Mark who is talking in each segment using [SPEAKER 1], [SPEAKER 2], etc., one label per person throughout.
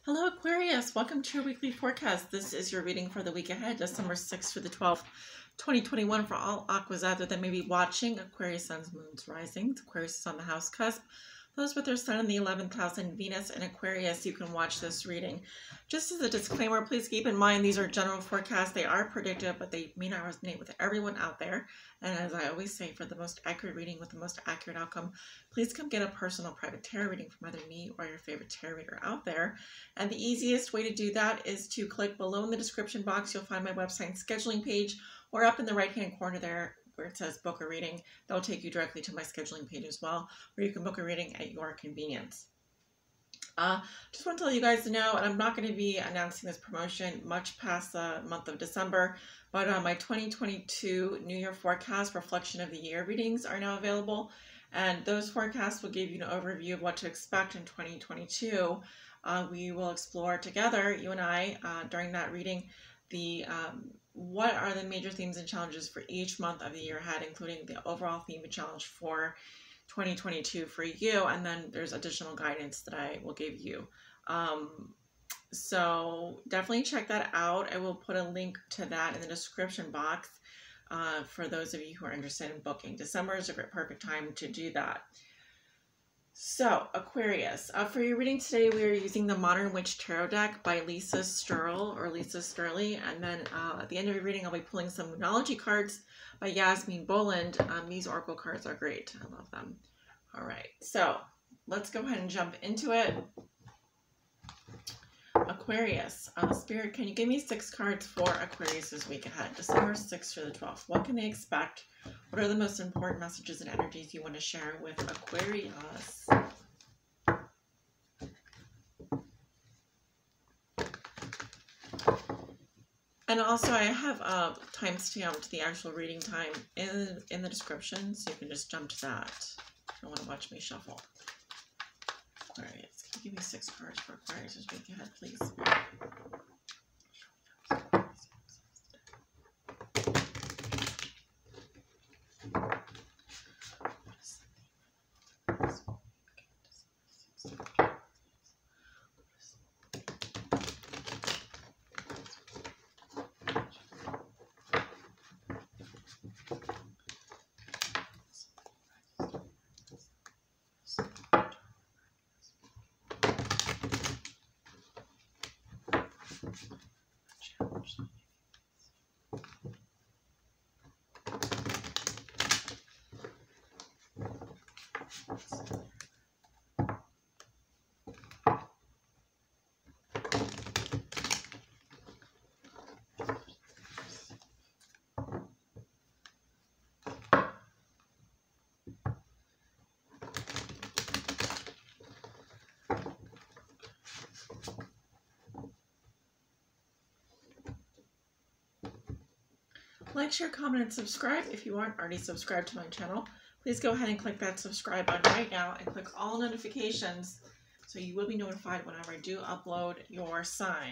[SPEAKER 1] Hello Aquarius, welcome to your weekly forecast. This is your reading for the week ahead, December 6th through the 12th, 2021 for all Aquas out there that may be watching Aquarius, Suns, Moons, Risings. Aquarius is on the house cusp. Those with their Sun in the 11th house and Venus in Aquarius, you can watch this reading. Just as a disclaimer, please keep in mind these are general forecasts. They are predictive, but they may not resonate with everyone out there. And as I always say, for the most accurate reading with the most accurate outcome, please come get a personal private tarot reading from either me or your favorite tarot reader out there. And the easiest way to do that is to click below in the description box. You'll find my website and scheduling page, or up in the right-hand corner there where it says book a reading. That'll take you directly to my scheduling page as well, where you can book a reading at your convenience. Just want to tell you guys to know, and I'm not going to be announcing this promotion much past the month of December, but my 2022 New Year forecast reflection of the year readings are now available, and those forecasts will give you an overview of what to expect in 2022. We will explore together, you and I, during that reading, what are the major themes and challenges for each month of the year ahead, including the overall theme and challenge for 2022 for you, and then there's additional guidance that I will give you. So definitely check that out. I will put a link to that in the description box for those of you who are interested in booking. December is a perfect time to do that. So, Aquarius, for your reading today, we are using the Modern Witch Tarot deck by Lisa Sterle, or Lisa Sterle, and then at the end of your reading, I'll be pulling some Moonology cards by Yasmin Boland. These oracle cards are great. I love them. All right, so let's go ahead and jump into it. Aquarius, Spirit, can you give me 6 cards for Aquarius this week ahead, December 6th through the 12th? What can they expect? What are the most important messages and energies you want to share with Aquarius? And also, I have timestamp to the actual reading time in the description, so you can just jump to that if you want to watch me shuffle. Aquarius, can you give me 6 cards for Aquarius this week ahead, please? Like, share, comment, and subscribe. If you aren't already subscribed to my channel, please go ahead and click that subscribe button right now and click all notifications so you will be notified whenever I do upload your sign.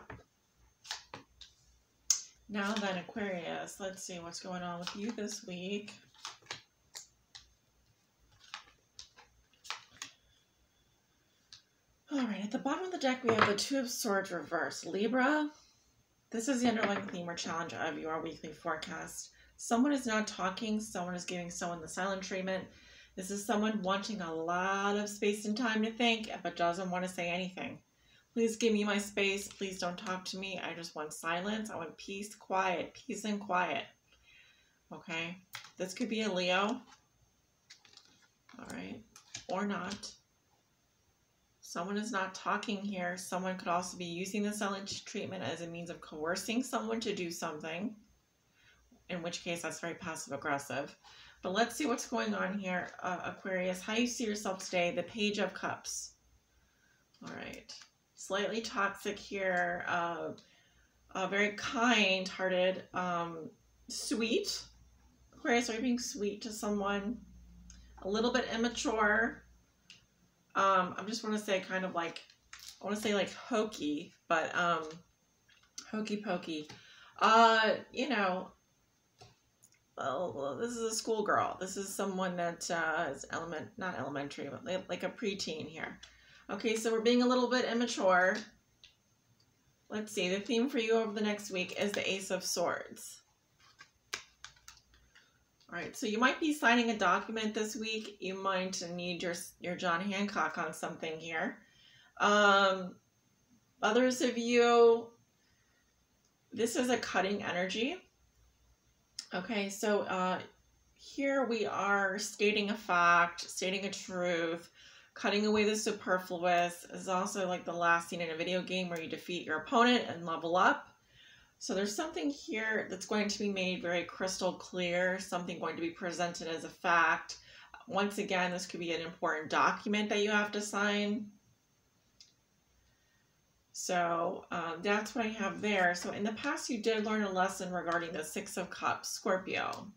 [SPEAKER 1] Now then, Aquarius, let's see what's going on with you this week. All right, at the bottom of the deck, we have the Two of Swords reversed. Libra, this is the underlying theme or challenge of your weekly forecast. Someone is not talking. Someone is giving someone the silent treatment. This is someone wanting a lot of space and time to think, but doesn't want to say anything. Please give me my space. Please don't talk to me. I just want silence. I want peace, quiet, peace and quiet. Okay, this could be a Leo. All right, or not. Someone is not talking here. Someone could also be using the silent treatment as a means of coercing someone to do something, in which case that's very passive-aggressive. But let's see what's going on here, Aquarius. How you see yourself today, the Page of Cups. All right. Slightly toxic here. Very kind-hearted, sweet. Aquarius, are you being sweet to someone? A little bit immature. I just want to say kind of like, I want to say like hokey, but hokey pokey. You know, well, this is a schoolgirl. This is someone that is not elementary, but like a preteen here. Okay, so we're being a little bit immature. Let's see, the theme for you over the next week is the Ace of Swords. All right, so you might be signing a document this week. You might need your John Hancock on something here. Others of you, this is a cutting energy. Okay, so here we are stating a fact, stating a truth, cutting away the superfluous. This is also like the last scene in a video game where you defeat your opponent and level up. So there's something here that's going to be made very crystal clear, something going to be presented as a fact. Once again, this could be an important document that you have to sign. So that's what I have there. So in the past, you did learn a lesson regarding the Six of Cups, Scorpio.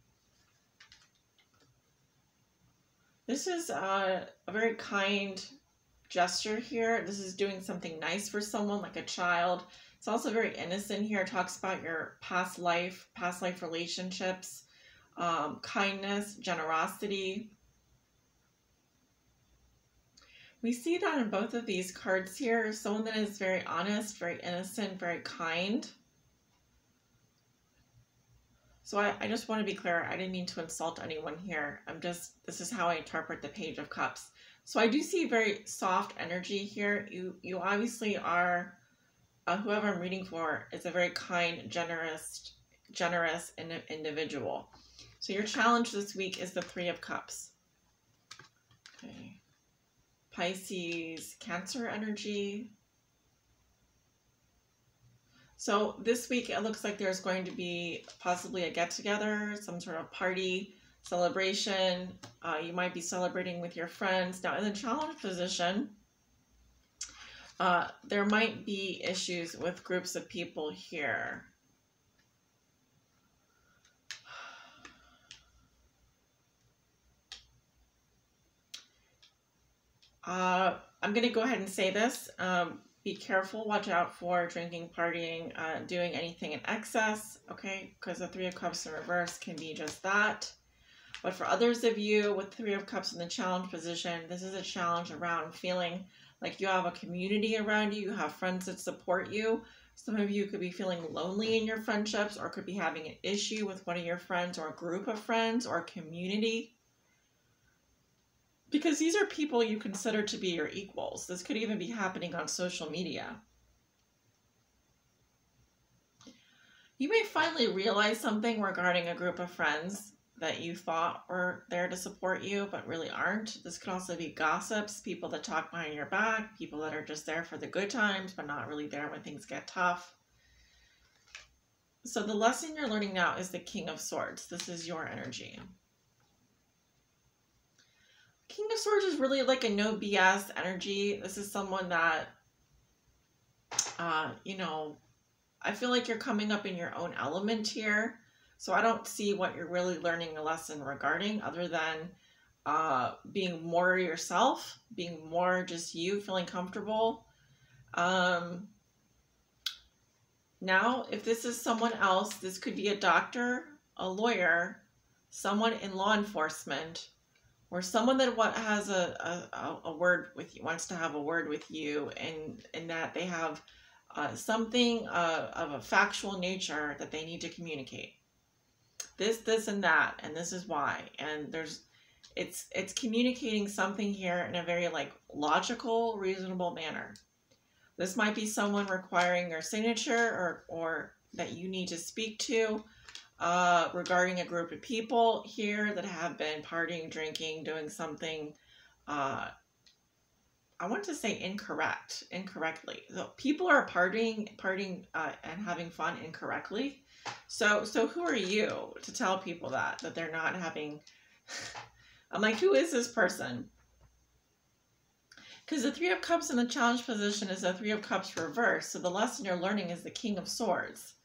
[SPEAKER 1] This is a very kind gesture here. This is doing something nice for someone, like a child. It's also very innocent here. It talks about your past life relationships, kindness, generosity. We see that in both of these cards here. Someone that is very honest, very innocent, very kind. So I just want to be clear. I didn't mean to insult anyone here. This is how I interpret the Page of Cups. So I do see very soft energy here. You obviously are, whoever I'm reading for is a very kind, generous individual. So your challenge this week is the Three of Cups. Okay. Pisces, Cancer energy. So this week, it looks like there's going to be possibly a get-together, some sort of party, celebration. You might be celebrating with your friends. Now, in the challenge position, there might be issues with groups of people here. I'm going to go ahead and say this. Be careful, watch out for drinking, partying, doing anything in excess, okay? Because the Three of Cups in reverse can be just that. But for others of you with Three of Cups in the challenge position, this is a challenge around feeling like you have a community around you, you have friends that support you. Some of you could be feeling lonely in your friendships or could be having an issue with one of your friends or a group of friends or a community. Because these are people you consider to be your equals. This could even be happening on social media. You may finally realize something regarding a group of friends that you thought were there to support you, but really aren't. This could also be gossips, people that talk behind your back, people that are just there for the good times, but not really there when things get tough. So the lesson you're learning now is the King of Swords. This is your energy. King of Swords is really like a no BS energy. This is someone that, you know, I feel like you're coming up in your own element here. So I don't see what you're really learning a lesson regarding other than being more yourself, being more just you, feeling comfortable. Now, if this is someone else, this could be a doctor, a lawyer, someone in law enforcement, or someone that has a word with you, wants to have a word with you, and that they have something of a factual nature that they need to communicate. This, and that, and this is why. And it's communicating something here in a very like logical, reasonable manner. This might be someone requiring your signature or that you need to speak to. Regarding a group of people here that have been partying, drinking, doing something, I want to say incorrectly. So people are partying and having fun incorrectly. So who are you to tell people that they're not having, I'm like, who is this person? Because the Three of Cups in the challenge position is the Three of Cups reversed. So the lesson you're learning is the King of Swords.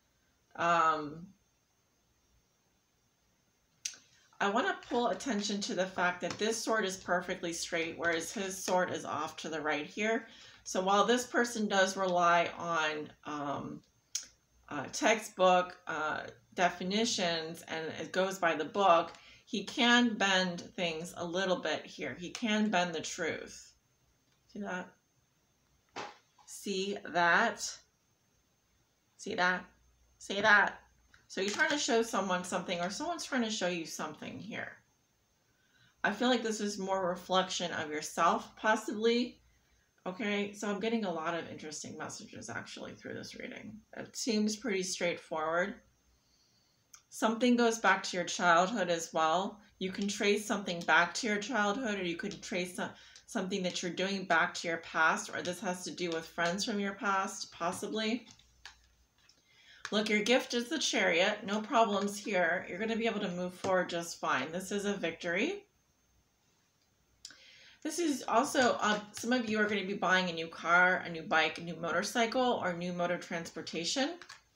[SPEAKER 1] I want to pull attention to the fact that this sword is perfectly straight, whereas his sword is off to the right here. So while this person does rely on textbook definitions and it goes by the book, he can bend things a little bit here. He can bend the truth. See that? see that? See that? See that? So you're trying to show someone something, or someone's trying to show you something here. I feel like this is more reflection of yourself, possibly. Okay, so I'm getting a lot of interesting messages actually through this reading. It seems pretty straightforward. Something goes back to your childhood as well. You can trace something back to your childhood, or you could trace something that you're doing back to your past, or this has to do with friends from your past, possibly. Look, your gift is the Chariot. No problems here. You're going to be able to move forward just fine. This is a victory. This is also, some of you are going to be buying a new car, a new bike, a new motorcycle, or new mode of transportation.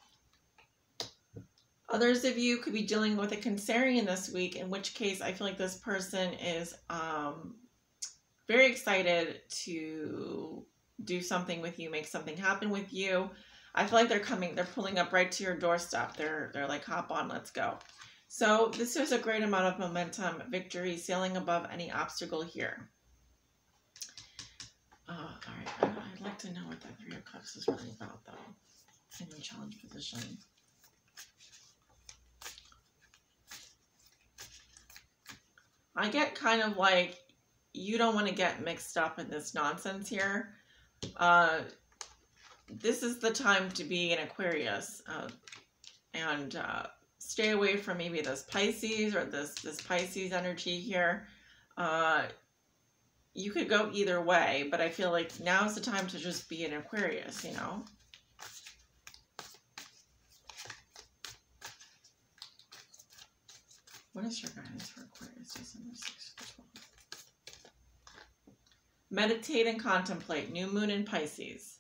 [SPEAKER 1] Others of you could be dealing with a Cancerian this week, in which case I feel like this person is very excited to do something with you, make something happen with you. I feel like they're pulling up right to your doorstep. They're like, hop on, let's go. So this is a great amount of momentum, victory, sailing above any obstacle here. All right, I'd like to know what that Three of Cups is really about, though, in the challenge position. I get kind of like, you don't want to get mixed up in this nonsense here. This is the time to be an Aquarius, and stay away from maybe this Pisces or this Pisces energy here. You could go either way, but I feel like now's the time to just be an Aquarius, you know? What is your guidance for Aquarius, December 6th to 12th? Meditate and contemplate. New moon in Pisces.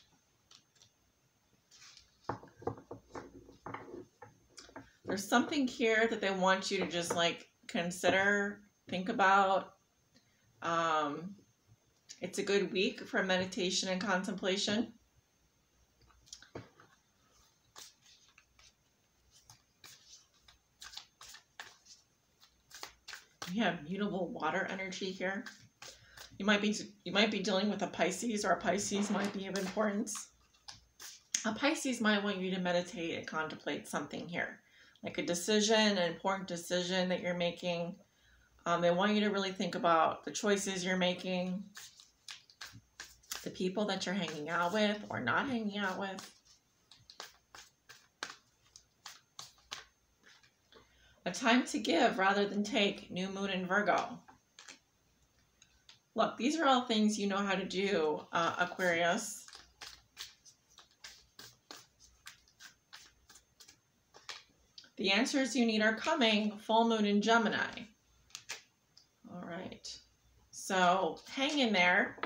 [SPEAKER 1] There's something here that they want you to just like consider, think about. It's a good week for meditation and contemplation. We have mutable water energy here. You might be dealing with a Pisces, or a Pisces might be of importance. A Pisces might want you to meditate and contemplate something here, like a decision, an important decision that you're making. They want you to really think about the choices you're making, the people that you're hanging out with or not hanging out with. A time to give rather than take. New moon in Virgo. Look, these are all things you know how to do, Aquarius. The answers you need are coming. Full moon in Gemini. All right. So hang in there.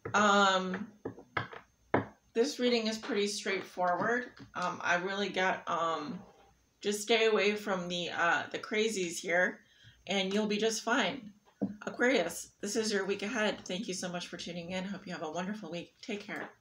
[SPEAKER 1] This reading is pretty straightforward. I really got, just stay away from the crazies here, and you'll be just fine. Aquarius, this is your week ahead. Thank you so much for tuning in. Hope you have a wonderful week. Take care.